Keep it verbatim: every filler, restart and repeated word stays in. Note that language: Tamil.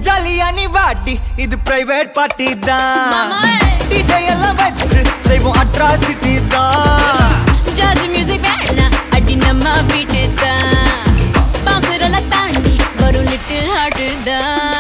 ஜாலியா நீ வாடி இது பிரைவேட் பார்ட்டி தான் டிஜே எல்லாம் வச்சு செய்வோம் அட்ராசிட்டி தான்